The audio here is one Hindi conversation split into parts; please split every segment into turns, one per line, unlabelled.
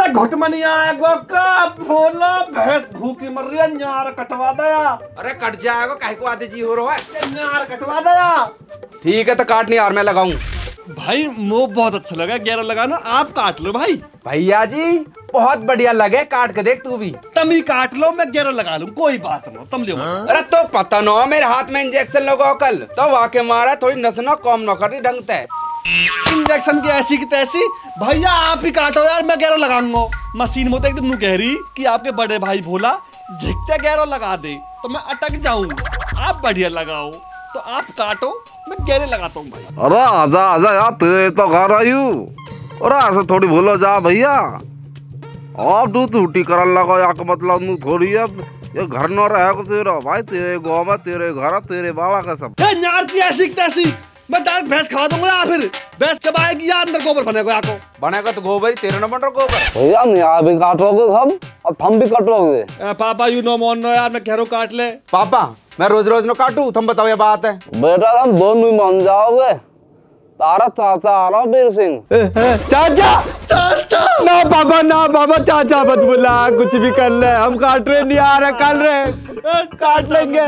अरे घुटमनिया का भोला भैंस भूखी मर रही है, न्यार कटवा दया।
अरे कट जाएगा, काहे को आते जी हो रहा है।
न्यार कटवा दया।
ठीक है तो काट नहीं यार, मैं लगाऊं।
भाई मुंह बहुत अच्छा लगा, 11 लगाना, आप काट लो भाई।
भैया जी बहुत बढ़िया लगे, काट के देख तू भी।
तुम ही काट लो, मैं 11 लगा लूं, कोई बात नहीं, तुम लियो।
अरे तो पता न मेरे हाथ में इंजेक्शन लगाओ कल, तो वाके मारा थोड़ी नस न कम न करी ढंग से।
इंजेक्शन की ऐसी की तैसी। भैया आप ही काटो यार, मैं 11 लगाऊंगा। मशीन में तो एकदम कह रही कि आपके बड़े भाई भोला झिकते 11 लगा दे, तो मैं अटक जाऊं। आप बढ़िया लगाओ, तो आप काटो, मैं 11 लगाता हूँ भाई।
अरे आजा आजा यार, तेरे तो घर आयु। अरे ऐसे थोड़ी बोलो जा भैया, आप तू छुट्टी करन लगा या मतलब नू थोड़ी अब ये घर न रहे तेरा भाई, तेरे गाँव में तेरे घर तेरे बाला का सब।
यार की ऐसी तैसी, मैं डायरेक्ट भैंस खवा दूंगा या फिर भैंस चबाएगी या अंदर गोबर बनेगा या को
बनेगा तो गोबर ही, तेरे न बन रहा गोबर।
भैया यहाँ भी काटोगे हम और हम भी कटोगे।
पापा यू नो मोन नो यार, मैं कह रहा हूँ काट ले।
पापा मैं रोज रोज न काटू, तुम बताओ ये बात है।
बेटा तुम दोनों ही मान जाओगे। तारा चाचा आ रहा बीर सिंह।
चाचा चाचा ना पापा चाचा मत बुला, कुछ भी कर ले, हम काट रहे नहीं आ रहे, कर रहे काट लेंगे।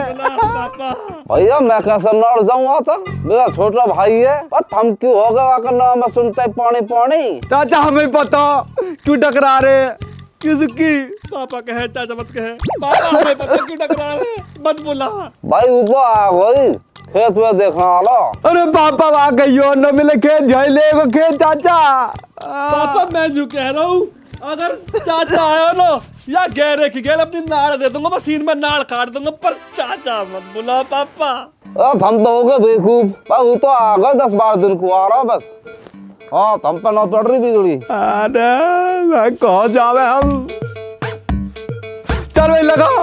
भैया मैं कैसे लड़ जाऊंगा था, मेरा छोटा भाई है, पर हम क्यों हो गया करना, मैं सुनते पानी पानी।
चाचा हमें पता क्यों टकरा रहे, किसकी पापा कहे, चाचा मत कहे, पापा हमें पता क्यों टकरा रहे, मत बुला।
भाई ऊपर आ गई, खेत में देखना आला।
अरे पापा आ गई हो, न मिले खेत झेले को खेत चाचा। पापा मैं जो कह रहा हूँ, अगर चाचा आया ना या गहरे की गहरे अपनी नाड़ दे दूंगा, मशीन में नाड़ काट दूंगा, पर चाचा मत बुला पापा।
हम तो हो गए बेवकूफ, वो तो आ गए 10-12 दिन को आ रहा बस। हाँ हम पे ना चढ़ रही बिजली।
अरे मैं कहाँ जावे हम, चल भाई लगा।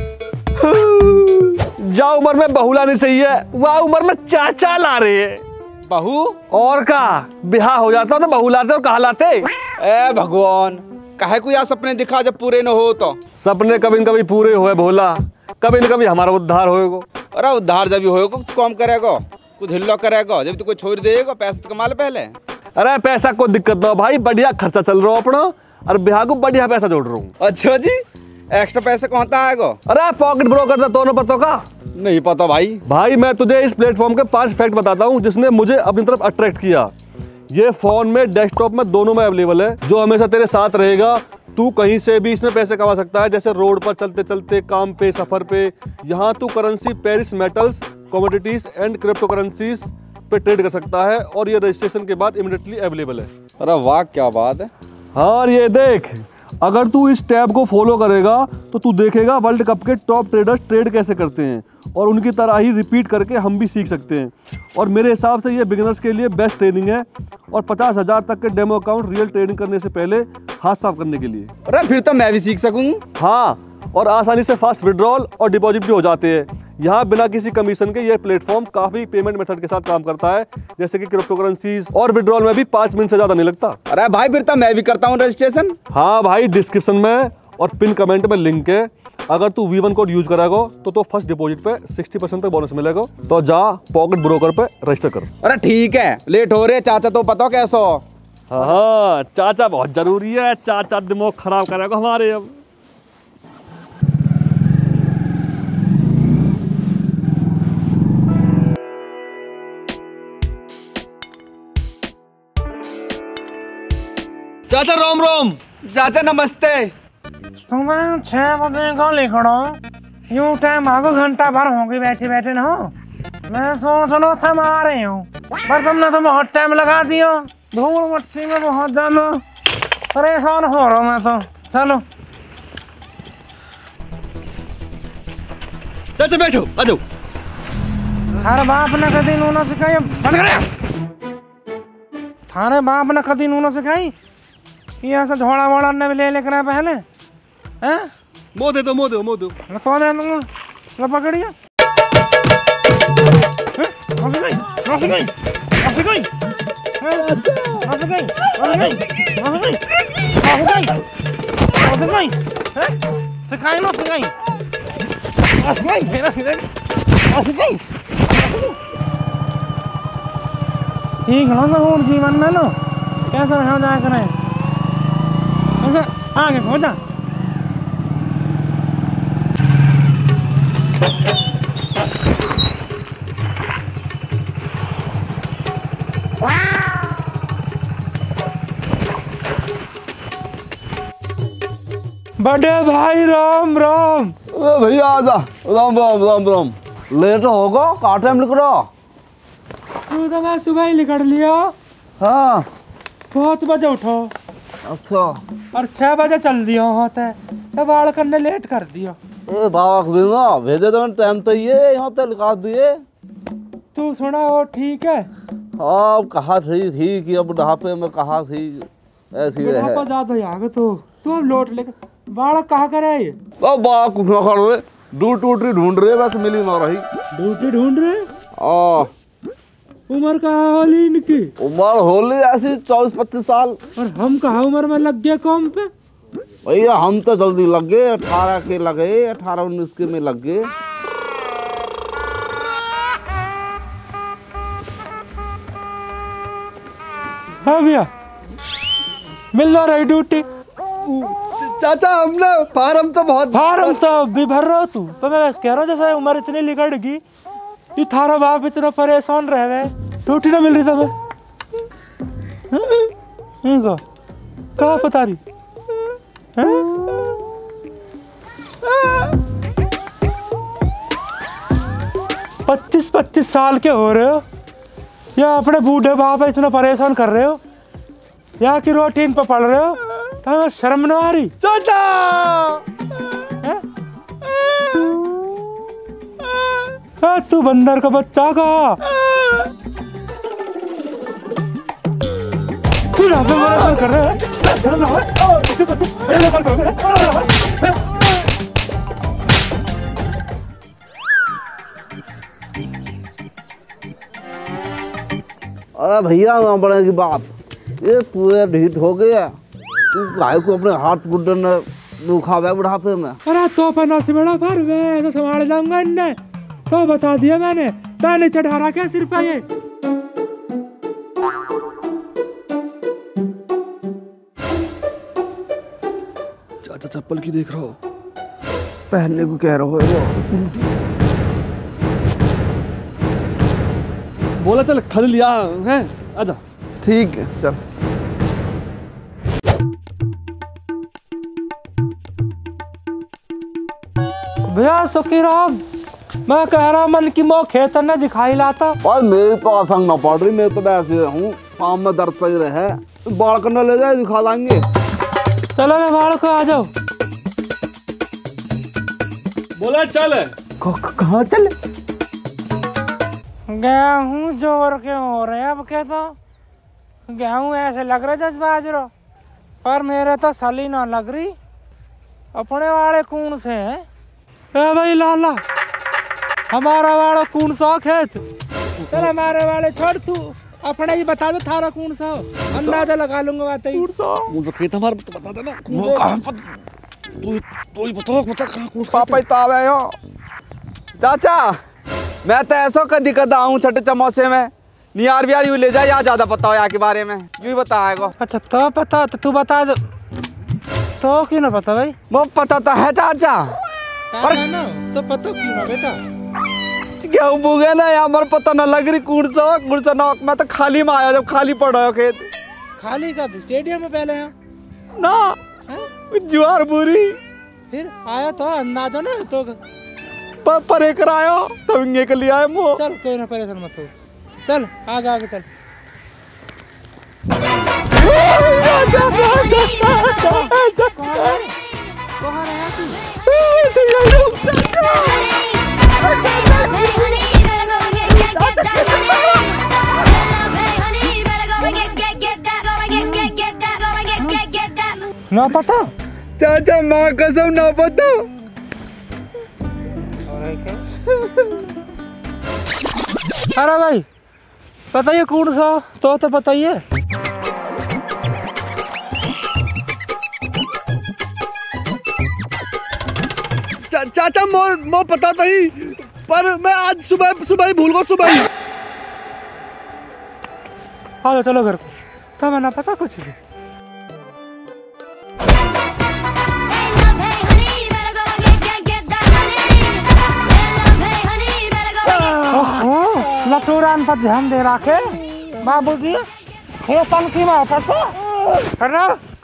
जा उम्र में बहू लानी चाहिए, वह उम्र में चाचा ला रहे हैं।
बहू
और का बिहार हो जाता तो बहू लाते और कहाँ लाते।
ए भगवान, काहे को यार सपने दिखा जब पूरे न हो तो।
सपने कभी न कभी पूरे होए भोला, कभी न कभी हमारा उद्धार होएगा।
अरे उद्धार जब होएगा कुछ काम करेगा, कुछ हिल्लो करेगा, जब तो कोई छोड़ देगा, पैसा तो कमा ले पहले।
अरे पैसा कोई दिक्कत ना भाई, बढ़िया खर्चा चल रहा हो अपना, और बिहार को बढ़िया पैसा जोड़ रहा हूँ।
अच्छा जी, एक्स्ट्रा पैसा कौन सा आएगा?
अरे पॉकेट ब्रोकर था, दोनों पतों का
नहीं पता भाई
मैं तुझे इस प्लेटफॉर्म के 5 फैक्ट बताता हूँ जिसने मुझे अपनी तरफ अट्रैक्ट किया। ये फोन में, डेस्कटॉप में, दोनों में अवेलेबल है, जो हमेशा तेरे साथ रहेगा। तू कहीं से भी इसमें पैसे कमा सकता है, जैसे रोड पर चलते चलते, काम पे, सफर पे। यहाँ तू currency, precious metals, commodities and crypto currencies पे ट्रेड कर सकता है, और ये रजिस्ट्रेशन के बाद इमीडिएटली अवेलेबल है।
अरे वाह क्या बात है।
हाँ और ये देख, अगर तू इस टैब को फॉलो करेगा तो तू देखेगा वर्ल्ड कप के टॉप ट्रेडर्स ट्रेड कैसे करते हैं, और उनकी तरह ही रिपीट करके हम भी सीख सकते हैं। और मेरे हिसाब से ये बिगिनर्स के लिए बेस्ट ट्रेनिंग है, और 50,000 तक के डेमो अकाउंट रियल ट्रेडिंग करने से पहले हाथ साफ करने के लिए।
अरे फिर तो मैं भी सीख सकूँ।
हाँ, और आसानी से फास्ट विड्रॉल और डिपॉजिट भी हो जाते हैं। यहाँ बिना किसी कमीशन के ये प्लेटफॉर्म काफी पेमेंट मेथड के साथ काम करता है, जैसे कि क्रिप्टो करेंसीज, और विड्रॉल में भी 5 मिनट से ज्यादा नहीं लगता।
अरे भाई फिर तो मैं भी करता हूँ रजिस्ट्रेशन।
हाँ भाई, डिस्क्रिप्शन में और पिन कमेंट में लिंक है। अगर तू V1 कोड यूज कराएगा तो फर्स्ट डिपॉजिट पे 60% तक बोनस मिलेगा। तो जा पॉकेट ब्रोकर पे रजिस्टर कर।
अरे ठीक है, लेट हो रहे चाचा, तो पता कैसा हो।
हाँ चाचा बहुत जरूरी है, चाचा दिमाग खराब करेगा हमारे। अब चाचा रोम रोम।
चाचा नमस्ते।
सुबह 6 बजे को लिखड़ो, यूं टाइम आगो घंटा भर होगी बैठे बैठे न हो। मैं सोच लो थम आ रही हूँ, पर तुमने तो बहुत टाइम लगा दियो, धूल मट्टी में बहुत ज्यादा परेशान हो रहा हूँ मैं तो। चलो
चाचा बैठो, आ जाओ।
थारे बाप ने कदी नूना सिखाई, बंद कर। थारे बाप ने कदी नूना सिखाई, ये ऐसा झोड़ा वोड़ा ने भी ले लेकर आए पहले हैं।
मुँह दे दो, मुँह दो, मुँह दो।
तो दे दूंगा, लो पकड़िए। सिखाई लो, सिखाई ठीक है ना। और जीवन में लो कैसे रह जाए करें, ऐसे आगे हो जा। बड़े भाई राम राम।
भैया आजा। राम राम राम राम। लेट होगा का टाइम लिख रहा?
तू तो मैं सुबह ही निकल लिया।
हाँ
5 बजे उठो
अच्छा।
और 6 बजे चल दियो होते है। बाल करने लेट कर दियो।
ए बाबा भेजे तो टाइम तो ये यहाँ तक लिखा दिए।
तू सुना वो ठीक है?
हाँ कहा थी कि अब बुढ़ापे में कहा थी ऐसी है।
बुढ़ापा ज्यादा आगे तू अब लौट लेके बालक कहा करे ये?
बा कुछ ना कर रहे ड्यूटी ढूंढ रहे बस मिली ना रही।
ड्यूटी ढूंढ रहे? उम्र कहाँ होली इनकी?
उम्र होली ऐसी 24-25 साल।
और हम कहाँ उम्र में लग गए काम पे?
भैया हम तो जल्दी लग गए 18 के लगे 18-19 के में लग गए।
हाँ भैया मिल रही ड्यूटी।
चाचा हमने फार्म तो
भी भर रहा तू तो मैं कह रहा हूँ जैसे उम्र इतनी लिगड़ गई ये थारा बाप इतना परेशान रह गए ड्यूटी ना मिल रही तुम्हें। कहाँ पता रही? 25 साल के हो रहे हो या अपने बूढ़े बाप इतना परेशान कर रहे हो या कि रूटीन पे पढ़ रहे हो तो हमें शर्म न आ रही?
चाचा
तू बंदर का बच्चा का तू यहाँ पे परेशान कर रहे है।
अरे भैया ना बड़े की बात ये पूरे ढीठ हो गया। तू गाय को अपने हाथ बुढ़न दुखा गया बुढ़ापे में।
अरे तो पन्ना से बड़ा भर मैं तो संभाल जाऊंगा इन्हें तो बता दिया मैंने ताने चढ़ा रहा क्या सिर पे ये।
चाचा चप्पल की देख रहा हो?
पहनने को कह रहा हो।
बोला चल खल लिया है आजा।
ठीक है चल।
भैया सुखी राम मैं कह रहा मन की मोह खेत न दिखाई लाता।
और मेरे तो असंग न पड़ रही मैं तो वैसे हूँ शाम में दर्द सही रहे बाल करने ले जाए दिखा लाएंगे।
चलो मैं बाल को आ जाओ।
बोला चल
कहाँ चले? गेहूं जोर के हो रहे अब कहता गेहूं ऐसे लग रहे जस बाजरो पर मेरे तो सली ना लग रही। अपने वाले कौन से हैं? ए भाई लाला हमारा वाला कौन सा खेत? चल हमारे वाले छोड़ तू अपने ही बता दो थारा कौन सा अंदाजा लगा लूंगा बात ही।
कौन सा खेत हमारा तो बता देना।
वो कहाँ तू ही बता कहाँ पापा ही ताव है यो।
चाचा मैं तो ऐसा कदी कदा हूँ छठे चमोसे में नियार बिहार यूँ ले जाए या ज्यादा पता हो यहाँ के बारे में यूँ ही बताएगा।
अच्छा तो पता तो तू बता दो तो क्यों ना पता भाई?
वो पता तो है चाचा
पर ना तो पता क्यों ना बेटा?
गेहूँ बुगे ना यहाँ पर पता न लग रही कौन सा नौक मैं तो खाली में आया जब खाली पड़ा हो खेत।
खाली का स्टेडियम में पहले हैं
ना ज्वार बुरी
फिर आया तो अंदाजा ना तो
पर एक आयो तब इंगे के लिए आए मो।
चल कोई ना परेशान मत हो चल आगे आगे चल। कहाँ रहा तू? ना पता
चाचा माँ कसम ना पता।
अरे भाई बताइए कौन सा तो बताइए।
चाचा मो पता नहीं पर मैं आज सुबह ही भूल गया सुबह ही।
आ चलो घर को तो मैं ना पता कुछ भी। खानदान पर ध्यान दे रखे बाबूजी। खेतन की बात है अरे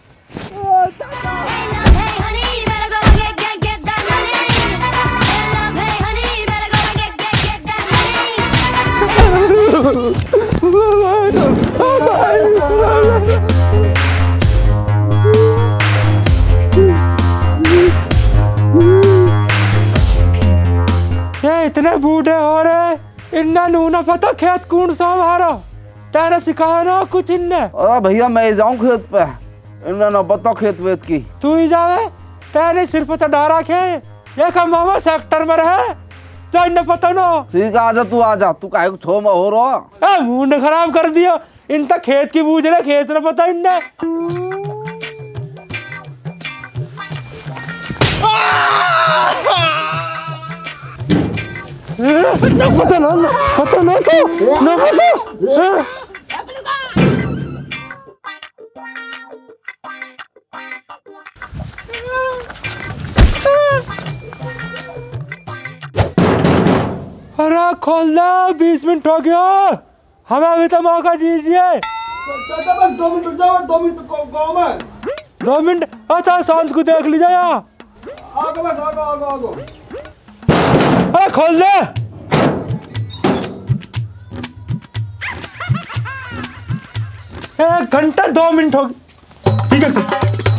ये इतने बूढ़े हो रहे, इन्ना नूना पता खेत कौन सा हमारा, तेरे सिखाया ना कुछ इन्ने।
अरे भैया मैं जाऊं खेत पे, इन्हें ना पता खेत वेत की।
तू ही जावे, तेरे सिर पे चढ़ा रखे, ये का मामा सेक्टर में रहे, तो इन्हें पता ना।
ठीक है आजा तू आजा, तू काहे को छो में हो रहा।
मुंड खराब कर दिया, इन तक खेत की बूझ रहे, खेत न पता इन्ने। पता ना अरे खोल दो, 20 मिनट हो गया, हमें अभी तो मौका दीजिए।
चाचा बस 2 मिनट रुक जाओ, 2 मिनट गाँव में।
2 मिनट, अच्छा सांझ को देख लीजिए यहाँ।
आगो बस आगो।
अरे खोल दे। एक घंटा 2 मिनट हो गए। ठीक है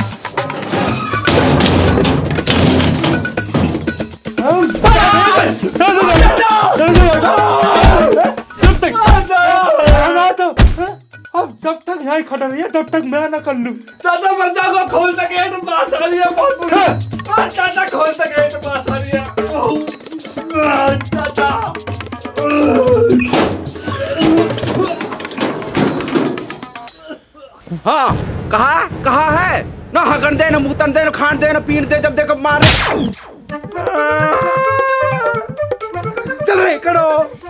अब जब तक यहाँ खड़ा रही है तब तक मैं ना कर लूं।
चाचा मर्जा को खोल सके तो पास आ रही है बहुत चाचा खोल सके तो पास आ रही है चाचा।
हाँ कहा है ना, हगन दे ना मुतन दे ना खान दे ना पीन दे, जब देखो मारे। चल रे करो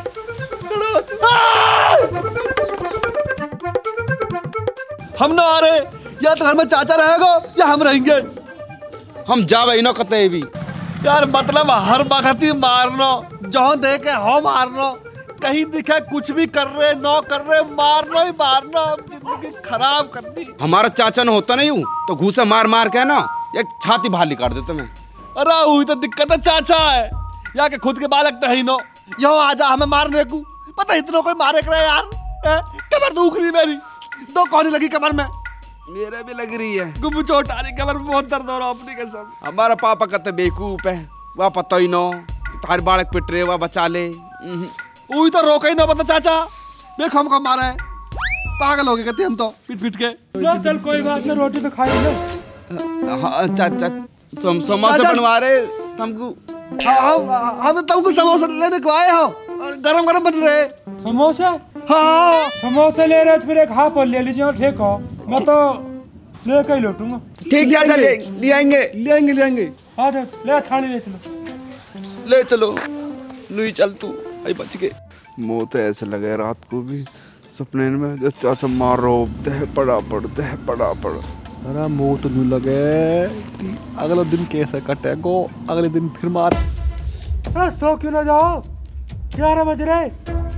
हम ना आ रहे, या तो घर में चाचा रहेगा या हम रहेंगे।
हम जावे ना कते भी
यार मतलब हर वक्त ही मारना, जहाँ देखे हो मारना, कहीं दिखे कुछ भी कर रहे न कर रहे, मारना ही मारना, जिंदगी खराब कर दी।
हमारा चाचा न होता नहीं हूँ तो घूसा मार मार के ना एक छाती बाहर निकाल देता मैं।
अरे हुई तो दिक्कत है, चाचा है या के खुद के बालक तो है ही नो, यो आजा हमें मारने को, पता इतना कोई मारे करे यार। कमर दुख रही मेरी, 2 कौनी लगी कमर में,
मेरे भी लग रही है।
गुम चोट आ रही कमर में, बहुत दर्द हो रहा अपनी कसम।
हमारा पापा कहते बेवकूफ है, वह पता ही नो तार बालक पिट रहे, वह बचा ले।
वही तो रोका ही ना पता चाचा, देखो हमको मारा है, पागल हो गए कहते हम तो पीट पीट के।
चल कोई बात नहीं, रोटी तो खा ले।
हाँ चाचा समोसा बनवा रहे हमको।
हम तुमको समोसा लेने को आए हो, गरम गरम बन रहे
समोसे।
हाँ
समोसे ले रहे फिर एक हाफ और ले लीजिए और ठीक हो, मैं तो लेकर ही लौटूंगा।
ठीक चाचा ले आएंगे।
हाँ ले थाली ले चलो।
ले चलो लुई चल तू आई बच के। मुँह तो ऐसे लगे रात को भी सपने में जैसे चाचा मारो दह पड़ा पड़।
अरे मुँह तो नहीं लगे कि अगले दिन कैसे कटेगो, अगले दिन फिर मार।
अरे सो क्यों ना जाओ, 11 बज रहे।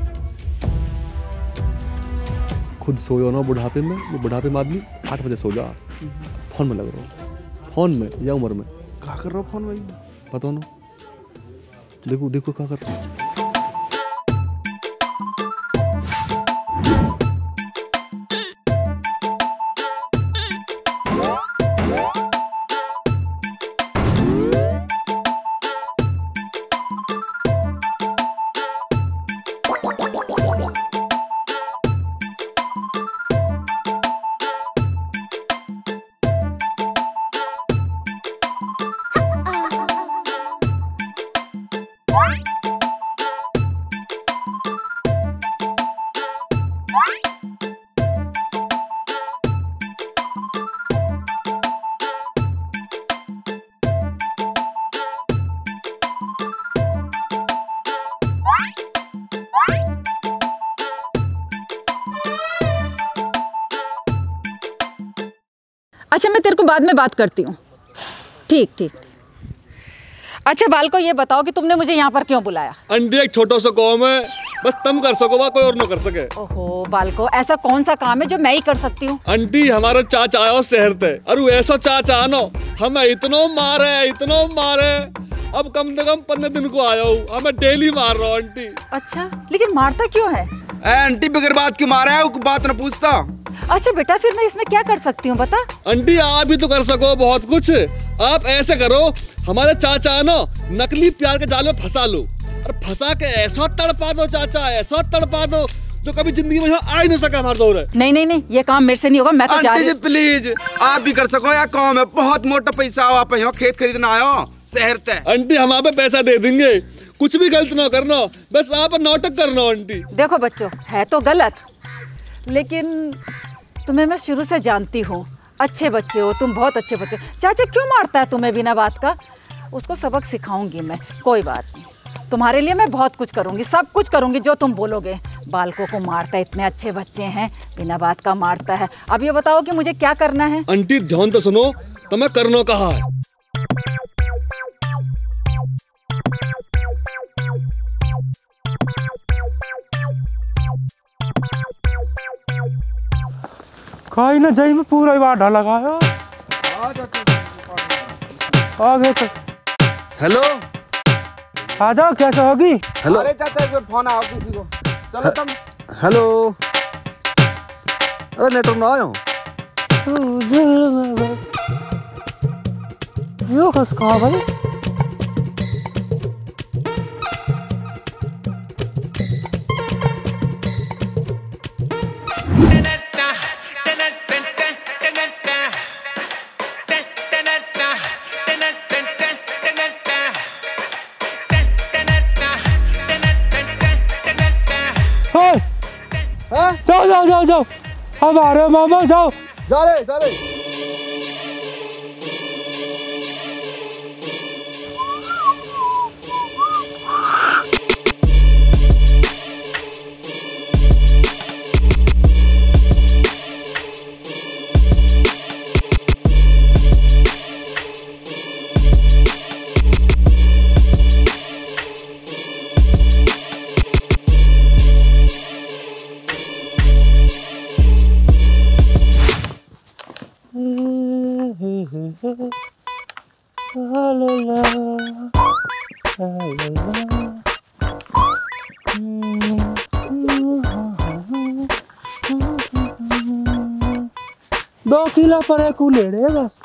खुद सोयो ना बुढ़ापे में, बुढ़ापे में आदमी 8 बजे सो जा। फोन में लग रहा हूँ, फोन में या उम्र में
क्या कर रहा हूँ फोन में,
पता ना, देखो क्या कर रहा हूँ।
अच्छा मैं तेरे को बाद में बात करती हूँ। ठीक। अच्छा बाल को ये बताओ कि तुमने मुझे यहाँ पर क्यों बुलाया?
अंडी एक छोटा सा गाँव में बस तुम कर सको, कोई और न कर सके।
ओहो बालको, ऐसा कौन सा काम है जो मैं ही कर सकती हूँ?
आंटी हमारा चाचा आयो शहर से, अरे ऐसा चाचा आनो हमें इतनो मारे, अब कम से कम 15 दिन को आया हूँ, हमें डेली मार रहा हूँ आंटी।
अच्छा, लेकिन मारता क्यों है?
आंटी बगैर बात क्यों मारा है, बात न पूछता।
अच्छा बेटा, फिर मैं इसमें क्या कर सकती हूँ बता?
आंटी आप भी तो कर सको बहुत कुछ। आप ऐसे करो, हमारे चाचा ना नकली प्यार के जाल में फंसा लो और फंसा के ऐसा तड़पा दो चाचा, ऐसा तड़पा दो जो कभी जिंदगी में आ ही नहीं सका हमारे दौर।
नहीं, ये काम मेरे से नहीं होगा, मैं तो जा रही हूँ।
प्लीज आप भी कर सको, या काम है बहुत मोटा पैसा, आप यहाँ खेत खरीदना आयो शहर से।
आंटी हम आप पैसा दे देंगे, कुछ भी गलत ना करना, बस आप नाटक करना आंटी।
देखो बच्चों, है तो गलत, लेकिन तुम्हें मैं शुरू से जानती हूँ, अच्छे बच्चे हो तुम, बहुत अच्छे बच्चे। चाचा क्यों मारता है तुम्हें बिना बात का? उसको सबक सिखाऊंगी मैं, कोई बात नहीं। तुम्हारे लिए मैं बहुत कुछ करूंगी, सब कुछ करूंगी जो तुम बोलोगे। बालकों को मारता है, इतने अच्छे बच्चे हैं, बिना बात का मारता है। अब ये बताओ कि मुझे क्या करना है?
आंटी ध्यान तो सुनो, तुम्हें करना कहा है।
खाई ना जाई में पूरा ही बाढ़ लगाया। आ गए तो
हेलो
आ जाओ, कैसे होगी?
हेलो
अरे चाचा एक बार फोन आओ किसी को, चलो तुम।
हेलो, अरे नेटवर्क ना आयो।
यो खसका भाई, जाओ अब आ रहे हो मामा, जाओ
जा रहे।
दो किलो पर एक उलेड़े बस।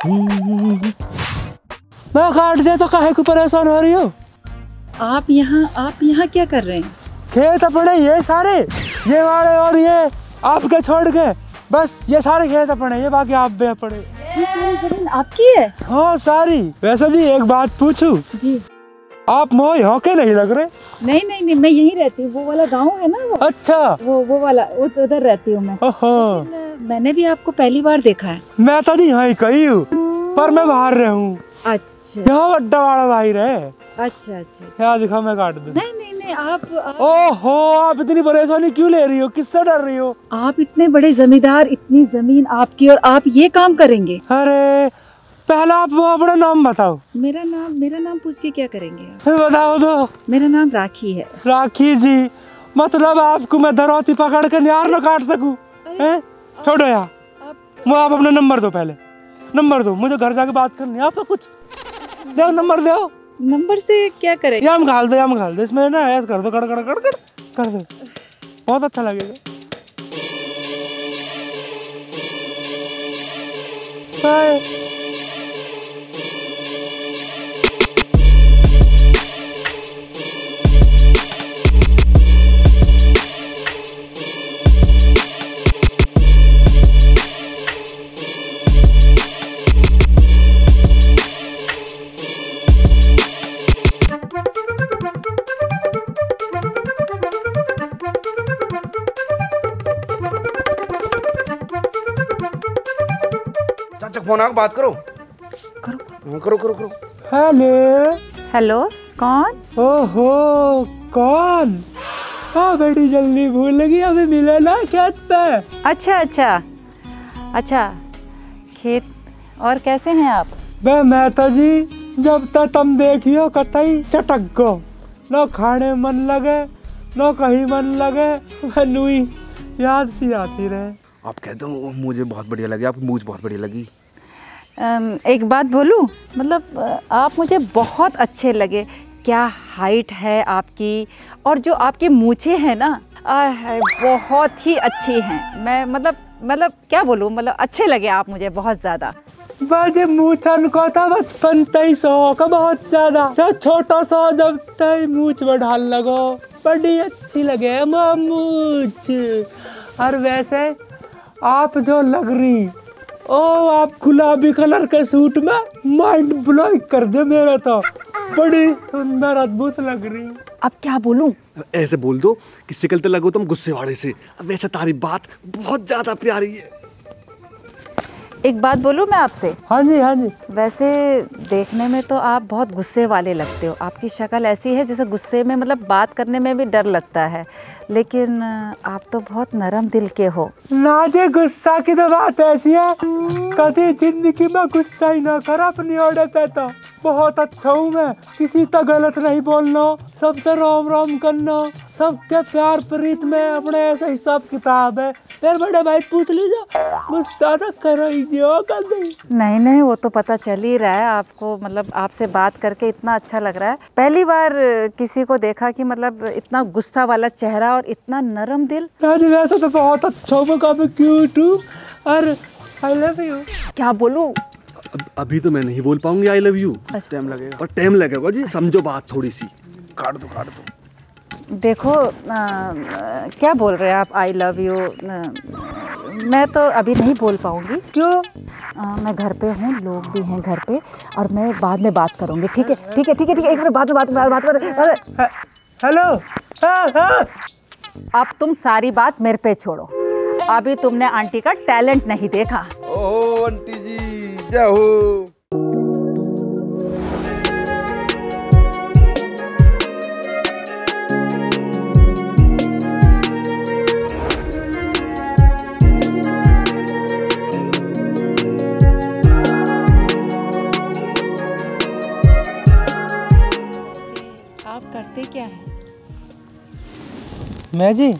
मैं काट दे तो काहे को परेशान हो रही हो?
आप यहाँ क्या कर रहे हैं?
खेत अपने ये सारे, ये वाले और ये आपके छोड़ के, बस ये सारे खेत अपने, ये बाकी आप भी अपने।
ये सारी जमीन आपकी है?
हाँ सारी। वैसे जी एक बात पूछूं? जी। आप मोह यहाँ के नहीं लग रहे?
नहीं, मैं यहीं रहती हूँ, वो वाला गांव है ना वो।
अच्छा,
वो वाला उधर रहती हूँ मैं। मैंने भी आपको पहली बार देखा है।
मैं तो जी यहाँ ही कही हूँ, पर मैं बाहर रहा हूँ।
अच्छा,
यहाँ बड्डा वाला भाई रहे।
अच्छा।
यहाँ दिखा, मैं काट दूँ।
नहीं, आप
ओहो, आप इतनी परेशानी क्यों ले रही हो? किससे डर रही हो?
आप इतने बड़े जमींदार, इतनी जमीन आपकी, और आप ये काम करेंगे?
अरे पहला आप वो अपना नाम बताओ।
मेरा नाम पूछ के क्या करेंगे आप?
बताओ तो।
मेरा नाम राखी है।
राखी जी, मतलब आपको मैं धरौती पकड़ के न्यार न काट सकूं? छोड़ो यार, वो आप अपना नंबर दो, पहले नंबर दो, मुझे घर जाके बात करनी है। आपको कुछ दो, नंबर दो।
नंबर से क्या करेंगे?
याम घाल दो इसमें ना, ऐसा कर दो, कड़ कर दो, बहुत अच्छा लगेगा। बाय।
फोन आके बात करो। करो।
हेलो, कौन?
ओहो, कौन? हाँ बेटी, जल्दी भूल लगी, अभी मिले ना खेत पे।
अच्छा, खेत। और कैसे हैं आप?
मैं तो जी जब तक तुम देखियो कतई चटक गो, न खाने मन लगे, ना कहीं मन लगे, लुई याद सी आती रहे।
आप कहते हो मुझे बहुत बढ़िया लगी, आपकी मूछ बहुत बढ़िया लगी।
एक बात बोलूं, मतलब आप मुझे बहुत अच्छे लगे। क्या हाइट है आपकी, और जो आपकी मूछें हैं ना, बहुत ही अच्छी हैं। मैं मतलब क्या बोलूं, मतलब अच्छे लगे आप मुझे बहुत ज़्यादा।
मुझे मूछन को था बचपन तई शौक बहुत ज्यादा, जब छोटा सा जब तई मूछ बढ़ान लगो, बड़ी अच्छी लगे मूछ। और वैसे आप जो लग रही, ओ आप गुलाबी कलर के सूट में माइंड ब्लोइंग कर दे मेरा, तो बड़ी सुंदर अद्भुत लग रही।
अब क्या बोलूं?
ऐसे बोल दो कि शिकलते लगो तुम गुस्से वाले से। अब वैसे तारी बात बहुत ज्यादा प्यारी है।
एक बात बोलूं मैं आपसे?
हाँ जी हाँ जी।
वैसे देखने में तो आप बहुत गुस्से वाले लगते हो। आपकी शक्ल ऐसी है जैसे गुस्से में मतलब बात करने में भी डर लगता है, लेकिन आप तो बहुत नरम दिल के हो।
नाजे गुस्सा की तो बात ऐसी है, कभी जिंदगी में गुस्सा ही ना कर अपनी ओर पे। तो बहुत अच्छा हूँ मैं, किसी तक गलत नहीं बोलना, सबसे राम राम करना, सबके प्यार प्रीत में अपने ऐसा हिसाब किताब है। फिर बड़े भाई पूछ लीजिए, गुस्सा तो करो ही
नहीं, वो तो पता चल ही रहा है आपको। मतलब आपसे बात करके इतना अच्छा लग रहा है। पहली बार किसी को देखा कि मतलब इतना गुस्सा वाला चेहरा और इतना नरम दिल।
वैसे तो बहुत अच्छा हूँ, काफी क्यूट हूँ और आई लव यू।
क्या बोलूं?
अभी तो मैं नहीं बोल पाऊंगी आई लव यू,
टाइम लगेगा।
और टाइम लगेगा जी, समझो बात थोड़ी सी।
काट दो।
देखो क्या बोल रहे हैं आप आई लव यू? मैं तो अभी नहीं बोल पाऊंगी। क्यों? मैं घर पे हूँ, लोग भी हैं घर पे, और मैं बाद में बात करूँगी। ठीक है? एक मिनट बाद में बात।
हेलो। हाँ।
अब तुम सारी बात मेरे पे छोड़ो। अभी तुमने आंटी का टैलेंट नहीं देखा।
ओह आंटी जी जय हो।
आप करते क्या हैं?
मैं जी,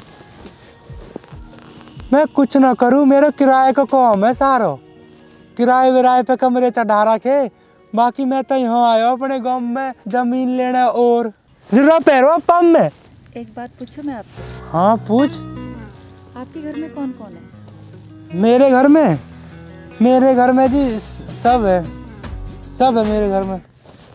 मैं कुछ ना करूं, मेरा किराए का काम है सारा। किराए विराए पे कमरे चढ़ा रखे, बाकी मैं तो यहाँ आया अपने गांव में जमीन लेने। और जरा पैरों पंप में
एक बात पूछूं मैं आपसे?
हाँ पूछ।
आपके घर में कौन कौन है?
मेरे घर में जी सब है मेरे घर में।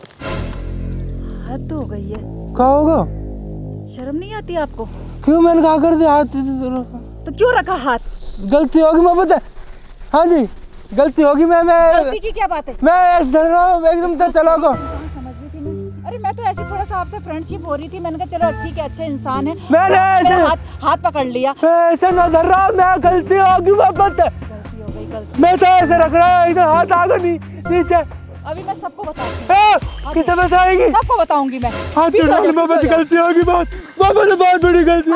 हद हो गई है।
क्या होगा?
शर्म नहीं आती आपको?
क्यों? मैंने कहा कर दिया हाथ,
तो क्यों रखा हाथ?
गलती होगी मैं पता। हाँ जी गलती होगी। मैं
गलती की क्या बात है?
मैं ऐसे धर रहा हूँ एकदम तो चला गो।
समझ रही थी मैं। अरे मैं तो ऐसी थोड़ा सा आपसे फ्रेंडशिप हो रही थी, मैंने कहा चलो ठीक है, अच्छे इंसान है,
मैंने ऐसे
हाथ पकड़ लिया।
ऐसे ना धर रहा हूँ मैं, गलती होगी मैं पता।
गलती हो गई।
मैं तो ऐसे रख रहा हूँ, इधर हाथ आगे नीचे।
अभी मैं सबको बताऊंगी।
किसे बताएगी?
सबको बताऊंगी मैं।
हाथ छोड़, गलती होगी बहुत बड़ी गलती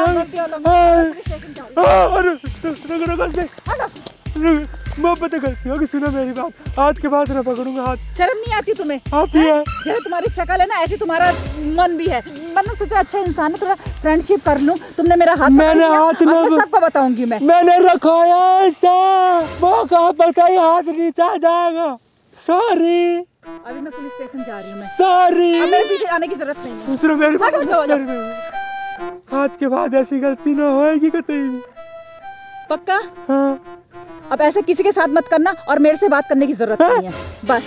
होगी। मोहब्बत गलती होगी। सुनो मेरी बात, हाथ के पास ना पकड़ूंगा हाथ।
शर्म नहीं आती तुम्हें?
आप ही है।
जैसे तुम्हारी शक्ल है ना, ऐसी तुम्हारा मन भी है। मैंने सोचा अच्छा इंसान है, थोड़ा फ्रेंडशिप कर लूं। तुमने मेरा हाथ
मैंने हाथ
ना, मैं सबको बताऊंगी।
मैंने रखाया ऐसा, वो कहा पता ही हाथ नीचे आ जाएगा। सॉरी।
अभी मैं पुलिस स्टेशन जा रही हूँ।
सॉरी।
अब मेरे पीछे आने की जरूरत नहीं है।
सुनो मेरी बात, आज के बाद ऐसी गलती ना होएगी कतई।
पक्का?
हाँ।
अब ऐसे किसी के साथ मत करना, और मेरे से बात करने की जरूरत नहीं है बस।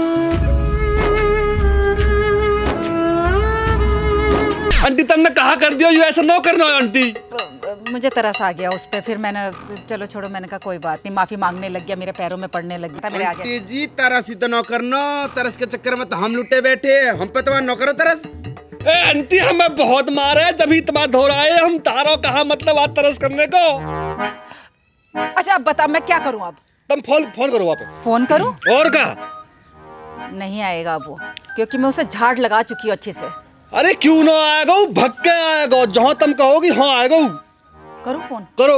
आंटी तुमने कहा कर दिया, ये ऐसा ना करना है आंटी।
मुझे तरस आ गया उस पे, फिर मैंने चलो छोड़ो, मैंने कहा कोई बात नहीं, माफी मांगने लग गया, मेरे पैरों में पड़ने लग गया मेरे आगे।
आंटी जी तरस ही तो ना करना, तरस के चक्कर में तो हम लुटे बैठे, हम पे तो ना करो तरस।
ए आंटी हमें बहुत मारा है, जब तुम्हारा धोर आए हम तारो कहा मतलब आज तरस करने को।
अच्छा अब बता मैं क्या करूं? अब
तुम फोन करो वहाँ पे।
फोन करूं?
और क्या?
नहीं आएगा वो, क्योंकि मैं उसे झाड़ लगा चुकी हूँ अच्छे से।
अरे क्यों ना आएगा, वो भग के आएगा, जहाँ तुम कहोगी हाँ आएगा।
करूं फोन?
करो।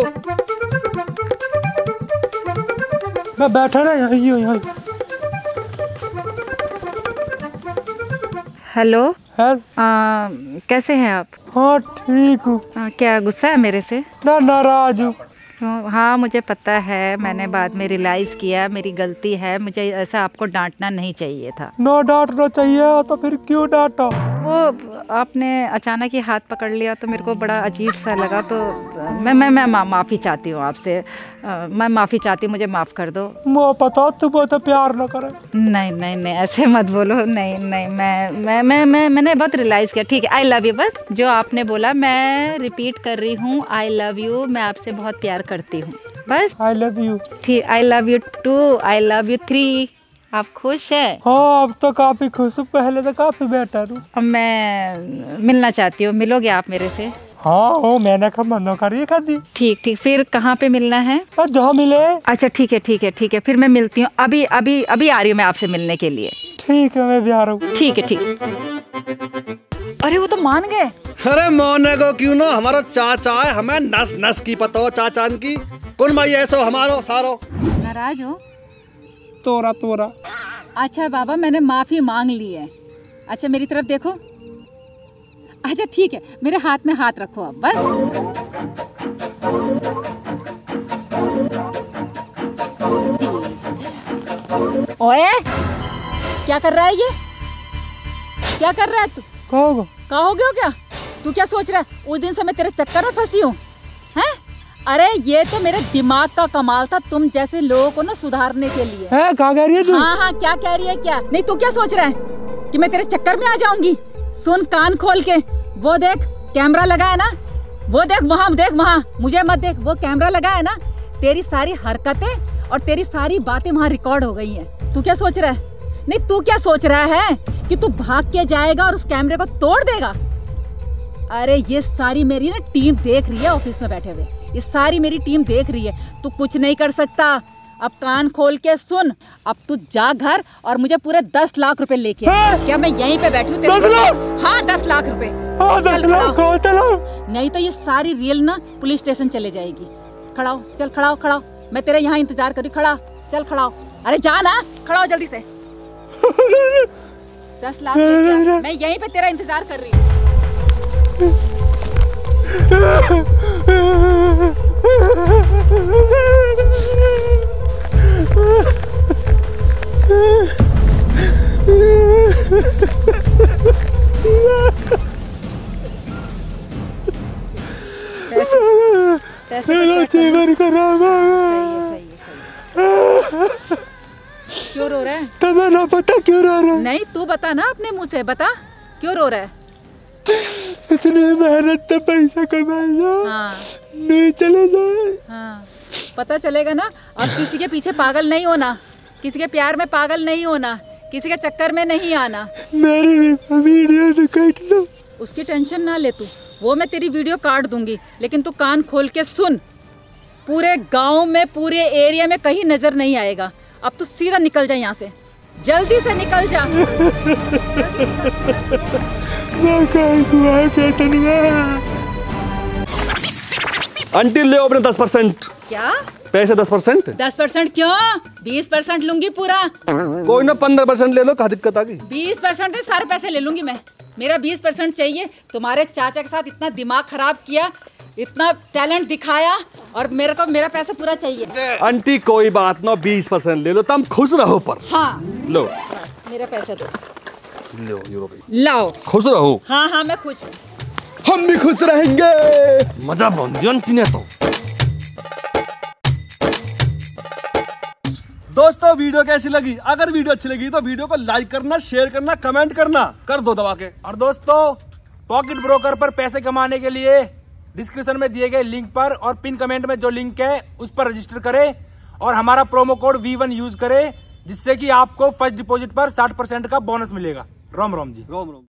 मैं बैठा ना यहाँ।
हेलो कैसे हैं आप?
हाँ ठीक हूँ।
क्या गुस्सा है मेरे से?
ना नाराज हूँ।
हाँ मुझे पता है, मैंने बाद में रियलाइज़ किया मेरी गलती है, मुझे ऐसा आपको डांटना नहीं चाहिए था।
ना डांटना चाहिए तो फिर क्यों डांटा?
वो आपने अचानक ही हाथ पकड़ लिया तो मेरे को बड़ा अजीब सा लगा, तो मैं माफ़ी चाहती हूँ आपसे। मैं माफ़ी चाहती हूँ, मुझे माफ़ कर दो।
मुझे पता तू बहुत प्यार न करे।
नहीं नहीं नहीं ऐसे मत बोलो। नहीं नहीं मैंने बहुत रियलाइज़ किया। ठीक है, आई लव यू। बस जो आपने बोला मैं रिपीट कर रही हूँ, आई लव यू। मैं आपसे बहुत प्यार करती हूँ, बस।
I love you.
ठीक, I love you too, I love you 3। आप खुश हैं?
हाँ अब तो काफी खुश हूँ, पहले तो काफी बेटर हूँ।
अब मैं मिलना चाहती हूँ, मिलोगे आप मेरे से?
हाँ हो, मैंने कहा मना करिए खादी।
ठीक ठीक, फिर कहाँ पे मिलना है?
जहाँ मिले।
अच्छा ठीक है ठीक है ठीक है, फिर मैं मिलती हूँ। अभी अभी अभी आ रही हूँ मैं आपसे मिलने के लिए।
ठीक है, मैं भी आ रहा हूँ।
ठीक है ठीक है। अरे वो तो मान गए।
अरे मोने को क्यों ना, हमारा चाचा है, हमें नस नस की पता हो चाचान की। कौन भाई ऐसो हमारो सारो।
नाराज हो?
तोरा तोरा।
अच्छा बाबा, मैंने माफी मांग ली है। अच्छा मेरी तरफ देखो। अच्छा ठीक है, मेरे हाथ में हाथ रखो आप, बस। ओए क्या कर रहा है ये? क्या कर रहा है तू? कहाँ हो गया क्या? तू क्या सोच रहा है? उस दिन से मैं तेरे चक्कर में फंसी हूँ, हैं? अरे ये तो मेरे दिमाग का कमाल था, तुम जैसे लोगों को ना सुधारने के लिए।
है कहाँ कह रही है तू?
हाँ हाँ, क्या कह रही है? क्या नहीं, तू क्या सोच रहा है कि मैं तेरे चक्कर में आ जाऊंगी? सुन कान खोल के, वो देख कैमरा लगा है ना, वो देख वहाँ, देख वहाँ, मुझे मत देख, वो कैमरा लगा है ना। तेरी सारी हरकतें और तेरी सारी बातें वहाँ रिकॉर्ड हो गई हैं। तू क्या सोच रहा है? नहीं, तू क्या सोच रहा है कि तू भाग के जाएगा और उस कैमरे को तोड़ देगा? अरे ये सारी मेरी ना टीम देख रही है, ऑफिस में बैठे हुए ये सारी मेरी टीम देख रही है। तू कुछ नहीं कर सकता। अब कान खोल के सुन, अब तू जा घर और मुझे पूरे 10 लाख रुपए लेके आ। क्या मैं यहीं पे बैठी हूँ?
10 लाख?
हाँ 10 लाख रुपए।
हाँ 10 लाख।
नहीं तो ये सारी रील ना पुलिस स्टेशन चले जाएगी। खड़ा हो, चल खड़ा हो, खड़ा हो। मैं तेरे यहाँ इंतजार कर रही, खड़ा चल, खड़ा हो। अरे जा ना, खड़ा हो जल्दी से। 10 लाख लेके आ, मैं यहीं पे तेरा इंतजार कर रही हूँ। क्यों रो रहा है?
तुम्हें ना पता क्यों रो रहा है?
नहीं तू बता ना, अपने मुंह से बता, क्यों रो रहा है?
इतनी मेहनत से पैसा कमाया,
हाँ
नहीं चले जाए।
हाँ पता चलेगा ना। अब किसी के पीछे पागल नहीं होना, किसी के प्यार में पागल नहीं होना, किसी के चक्कर में नहीं आना।
मेरी भी वीडियो तो काट लो।
उसकी टेंशन ना ले तू, वो मैं तेरी वीडियो काट दूंगी, लेकिन तू कान खोल के सुन। पूरे गांव में, पूरे एरिया में कहीं नजर नहीं आएगा। अब तू सीधा निकल जा यहाँ से, जल्दी से निकल जा।
आंटी ले अपने 10%।
क्या
पैसे 10%?
10% क्यों? 20% लूंगी पूरा।
कोई ना 15% ले लो, क्या दिक्कत आ गई?
20% सारे पैसे ले लूंगी मैं। मेरा 20% चाहिए। तुम्हारे चाचा के साथ इतना दिमाग खराब किया, इतना टैलेंट दिखाया, और मेरे को मेरा पैसा पूरा चाहिए।
आंटी कोई बात ना, 20% ले लो, तुम खुश रहो। पर
हाँ
लो
मेरा पैसा दो।
लो यूरो
लाओ।
खुश रहो।
हाँ हाँ मैं खुश हूँ।
हम भी खुश रहेंगे। मजा बन दिया आंटी ने तो। दोस्तों वीडियो कैसी लगी? अगर वीडियो अच्छी लगी तो वीडियो को लाइक करना, शेयर करना, कमेंट करना कर दो दबा के।
और दोस्तों पॉकेट ब्रोकर पर पैसे कमाने के लिए डिस्क्रिप्शन में दिए गए लिंक पर और पिन कमेंट में जो लिंक है उस पर रजिस्टर करें और हमारा प्रोमो कोड V1 यूज करें, जिससे कि आपको फर्स्ट डिपॉजिट पर 60% का बोनस मिलेगा। रोम रोम जी।
रोम रोम।